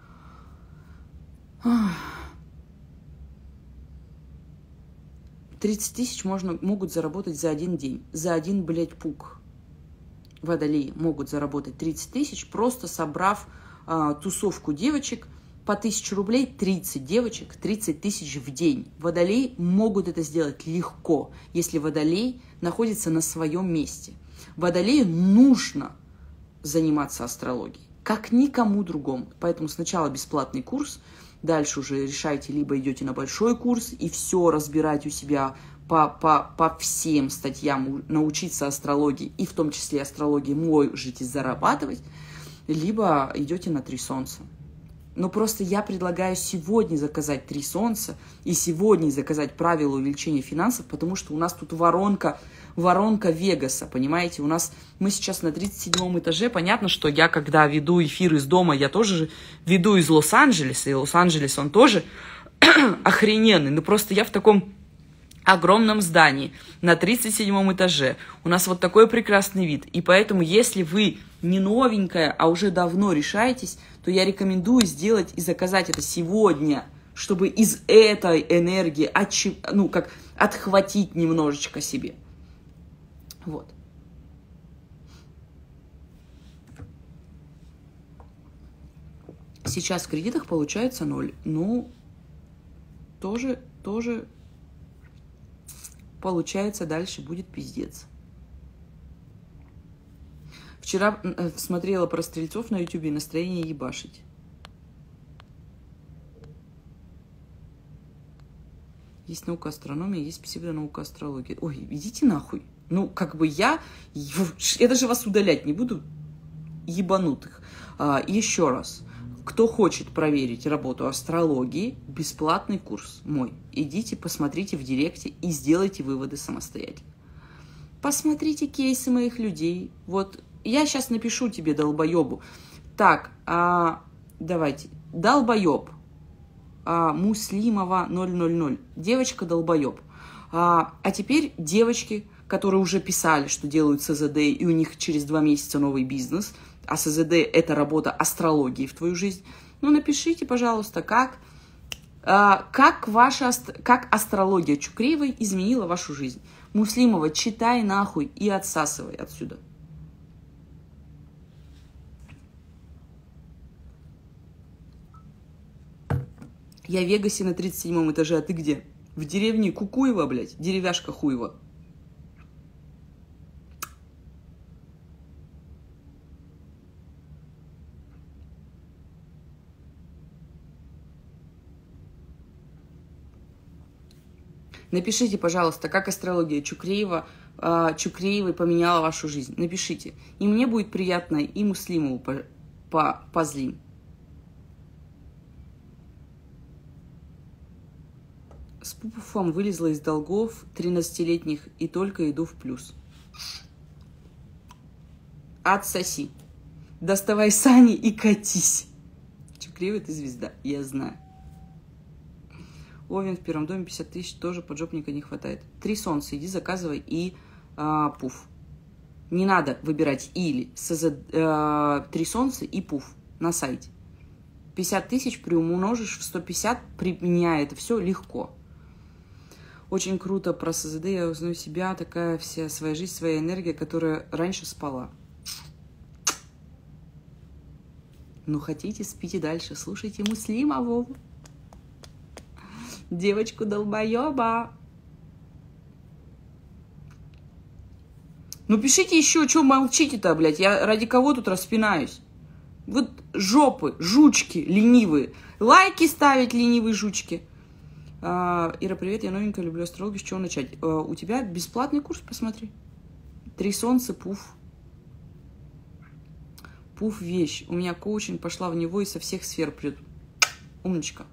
30 000 могут заработать за один день, за один, блядь, пук. Водолеи могут заработать 30 000, просто собрав тусовку девочек по 1000 рублей, 30 девочек, 30 000 в день. Водолеи могут это сделать легко, если водолей находится на своем месте. Водолею нужно заниматься астрологией, как никому другому. Поэтому сначала бесплатный курс, дальше уже решайте, либо идете на большой курс и все разбирать у себя по всем статьям, научиться астрологии, и в том числе астрологии можете зарабатывать, либо идете на 3 солнца. Но просто я предлагаю сегодня заказать 3 солнца и сегодня заказать правила увеличения финансов, потому что у нас тут воронка Вегаса, понимаете? Мы сейчас на 37-м этаже. Понятно, что я, когда веду эфир из дома, я тоже веду из Лос-Анджелеса, и Лос-Анджелес, он тоже охрененный. Но просто я в таком огромном здании на 37-м этаже. У нас вот такой прекрасный вид. И поэтому, если вы не новенькая, а уже давно решаетесь, то я рекомендую сделать и заказать это сегодня, чтобы из этой энергии отхватить немножечко себе. Вот. Сейчас в кредитах получается 0. Ну, тоже получается, дальше будет пиздец. Вчера смотрела про стрельцов на ютубе, и настроение ебашить. Есть наука астрономии, есть псевдонаука астрологии. Ой, идите нахуй. Ну, как бы я даже вас удалять не буду, ебанутых. Еще раз. Кто хочет проверить работу астрологии, бесплатный курс мой. Идите, посмотрите в директе и сделайте выводы самостоятельно. Посмотрите кейсы моих людей. Вот я сейчас напишу тебе, долбоебу. Так, давайте. Долбоеб. Муслимова 000. Девочка долбоеб. А теперь девочки, которые уже писали, что делают СЗД, и у них через 2 месяца новый бизнес. А СЗД – это работа астрологии в твою жизнь. Ну, напишите, пожалуйста, как астрология Чукреевой изменила вашу жизнь. Муслимова, читай нахуй и отсасывай отсюда. Я в Вегасе на 37-м этаже, а ты где? В деревне Кукуева, блядь, деревяшка хуева. Напишите, пожалуйста, как астрология Чукреевой поменяла вашу жизнь. Напишите. И мне будет приятно, и Муслимову позлим. С пуфом вылезла из долгов 13-летних и только иду в плюс. Отсоси. Доставай сани и катись. Чукреева, ты звезда, я знаю. Овен в первом доме 50 000, тоже поджопника не хватает. 3 солнца, иди заказывай и пуф. Не надо выбирать или 3 солнца и пуф на сайте. 50 000 приумножишь в 150, применяя это все легко. Очень круто про СЗД, я узнаю себя, такая вся своя жизнь, своя энергия, которая раньше спала. Ну, хотите, спите дальше. Слушайте Муслимову. Девочку долбоеба. Ну, пишите еще, что молчите-то, блядь. Я ради кого тут распинаюсь? Вот жопы, жучки ленивые. Лайки ставить ленивые жучки. Ира, привет, я новенькая, люблю астрологию. С чего начать? У тебя бесплатный курс, посмотри. 3 солнца, пуф. Пуф вещь. У меня коучинг, пошла в него и со всех сфер придут. Умничка.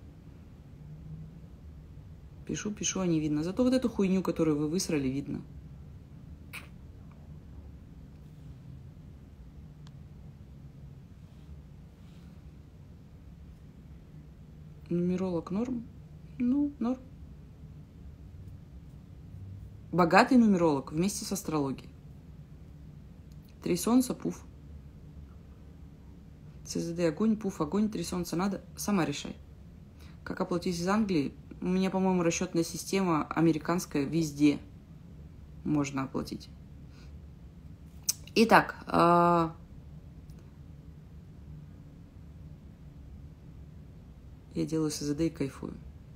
Пишу, а не видно. Зато вот эту хуйню, которую вы высрали, видно. Нумеролог норм? Ну, норм. Богатый нумеролог вместе с астрологией. 3 солнца, пуф. ЦЗД огонь, пуф огонь, 3 солнца надо. Сама решай. Как оплатить из Англии? У меня, по-моему, расчетная система американская везде можно оплатить. Итак, я делаю СЗД и кайфую.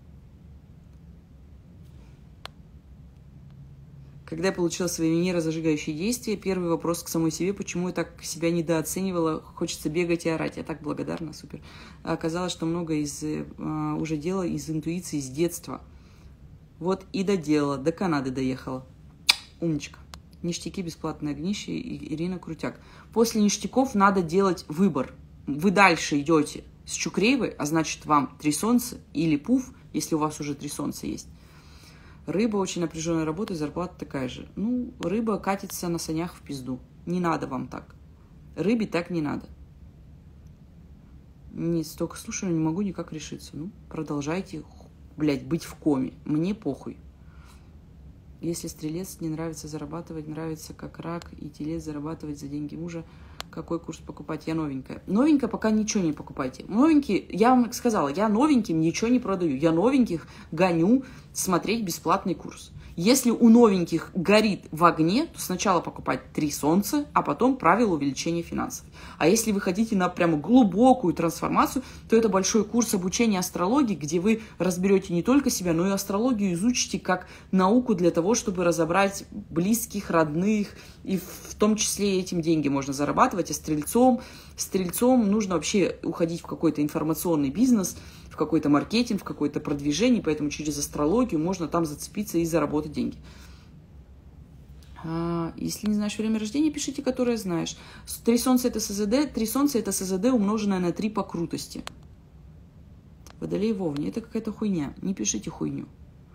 Когда я получила свои нейрозажигающие действия, первый вопрос к самой себе, почему я так себя недооценивала, хочется бегать и орать. Я так благодарна, супер. Оказалось, что много уже делала из интуиции, с детства. Вот и доделала, до Канады доехала. Умничка. Ништяки, бесплатное огнище, Ирина Крутяк. После ништяков надо делать выбор. Вы дальше идете с Чукреевой, а значит вам 3 солнца или пуф, если у вас уже 3 солнца есть. Рыба очень напряженная работа, и зарплата такая же. Ну, рыба катится на санях в пизду. Не надо вам так. Рыбе так не надо. Не столько слушаю, не могу никак решиться. Ну, продолжайте, блядь, быть в коме. Мне похуй. Если стрелец не нравится зарабатывать, нравится как рак, и телец зарабатывать за деньги мужа, какой курс покупать? Я новенькая. Новенькая пока ничего не покупайте. Новенькие, я вам сказала, я новеньким ничего не продаю. Я новеньких гоню смотреть бесплатный курс. Если у новеньких горит в огне, то сначала покупать 3 солнца, а потом правила увеличения финансов. А если вы хотите на прямо глубокую трансформацию, то это большой курс обучения астрологии, где вы разберете не только себя, но и астрологию изучите как науку для того, чтобы разобрать близких, родных, и в том числе этим деньги можно зарабатывать. А стрельцом нужно вообще уходить в какой-то информационный бизнес, в какой-то маркетинг, в какое-то продвижение, поэтому через астрологию можно там зацепиться и заработать деньги. Если не знаешь время рождения, пишите, которое знаешь. 3 солнца это СЗД, 3 солнца это СЗД, умноженное на 3 по крутости. Водолей в Овне, это какая-то хуйня, не пишите хуйню.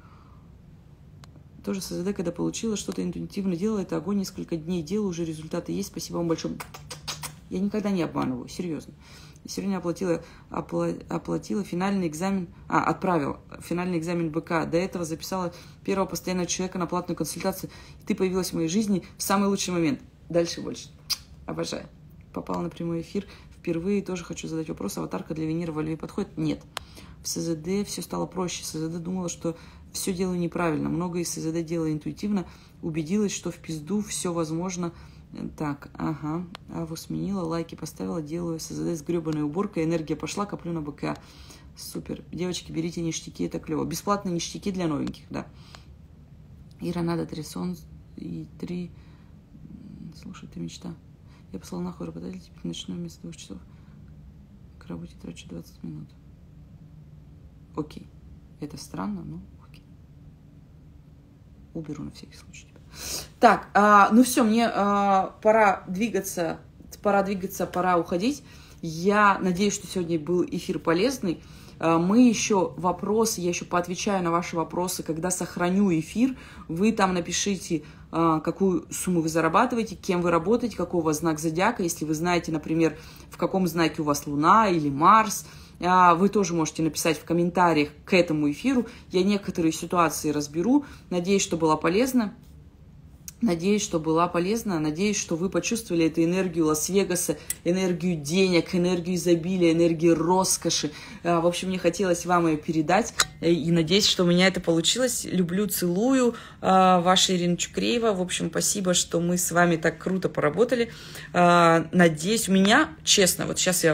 Тоже СЗД, когда получила, что-то интуитивно делала, это огонь, несколько дней делаю, уже результаты есть, спасибо вам большое. Я никогда не обманываю, серьезно. Сегодня оплатила финальный экзамен, отправила финальный экзамен БК. До этого записала первого постоянного человека на платную консультацию. И ты появилась в моей жизни в самый лучший момент. Дальше больше. Обожаю. Попала на прямой эфир. Впервые тоже хочу задать вопрос. Аватарка для Венеры во Льве подходит? Нет. В СЗД все стало проще. СЗД думала, что все делаю неправильно. Многое из СЗД делала интуитивно. Убедилась, что в пизду все возможно. Так, ага. Аву сменила, лайки поставила, делаю СЗД с гребаной уборкой. Энергия пошла, коплю на БК. Супер. Девочки, берите ништяки, это клево. Бесплатные ништяки для новеньких, да. Ира, надо 3 солнца и 3... Слушай, ты мечта. Я послала нахуй работодателя, теперь начну вместо 2 часов. К работе трачу 20 минут. Окей. Это странно, но окей. Уберу на всякий случай. Так, ну все, мне пора двигаться, пора уходить. Я надеюсь, что сегодня был эфир полезный. Мы еще вопросы, я еще поотвечаю на ваши вопросы, когда сохраню эфир. Вы там напишите, какую сумму вы зарабатываете, кем вы работаете, какой у вас знак зодиака. Если вы знаете, например, в каком знаке у вас Луна или Марс, вы тоже можете написать в комментариях к этому эфиру. Я некоторые ситуации разберу. Надеюсь, что было полезно. Надеюсь, что была полезна. Надеюсь, что вы почувствовали эту энергию Лас-Вегаса, энергию денег, энергию изобилия, энергию роскоши. В общем, мне хотелось вам ее передать. И надеюсь, что у меня это получилось. Люблю, целую. Ваша Ирина Чукреева. В общем, спасибо, что мы с вами так круто поработали. Надеюсь, у меня, честно, вот сейчас я вот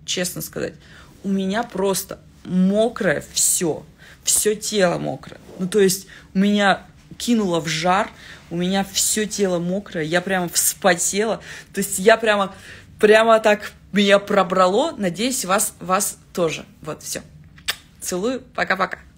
честно сказать, у меня просто мокрое все тело мокрое. Ну, то есть у меня кинуло в жар, у меня все тело мокрое, я прямо вспотела, то есть я прямо так меня пробрало, надеюсь, вас тоже. Вот, все. Целую, пока-пока.